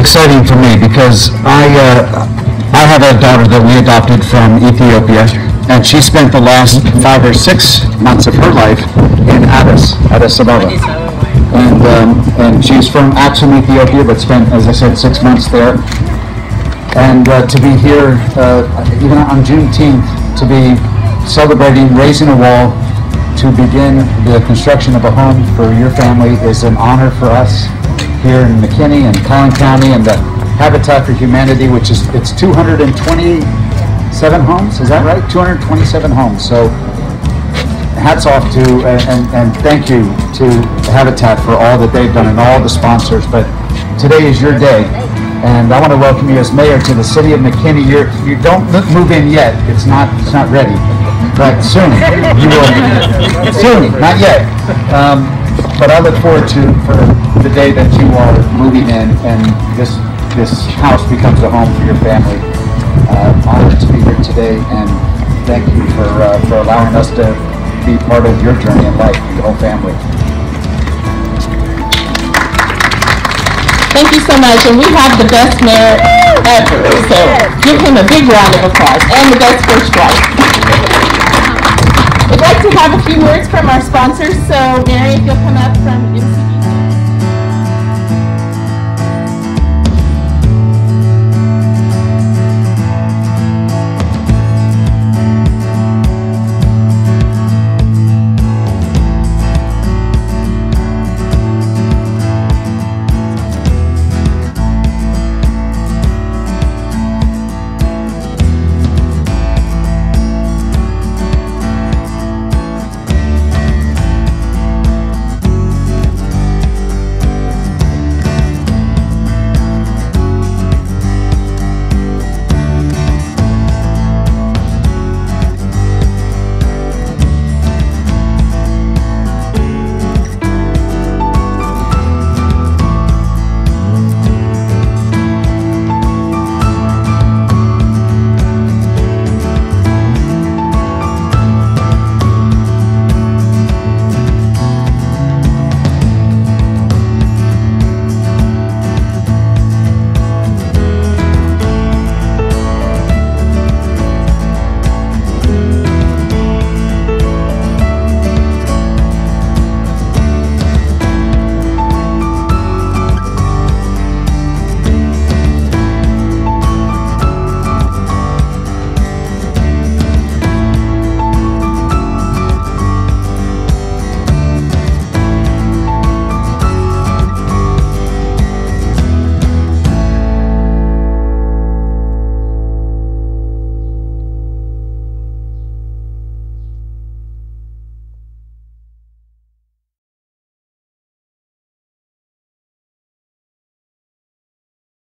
exciting for me because I have a daughter that we adopted from Ethiopia, and she spent the last 5 or 6 months of her life in Addis Ababa. And she's from Aksum, Ethiopia, but spent, as I said, 6 months there. And to be here, even on Juneteenth, to be celebrating raising a wall to begin the construction of a home for your family is an honor for us here in McKinney and Collin County, and the Habitat for Humanity, which is, it's 227 homes, is that right? 227 homes. So hats off to, and thank you to Habitat for all that they've done and all the sponsors. But today is your day, and I want to welcome you as mayor to the city of McKinney. You don't move in yet. It's not ready, but soon you will. Soon, not yet. But I look forward to for the day that you are moving in and this house becomes a home for your family. Honored to be here today, and thank you for allowing us to be part of your journey in life, your whole family. Thank you so much, and we have the best mayor ever, so give him a big round of applause, and the best first wife. We'd like to have a few words from our sponsors, so Mary, if you'll come up from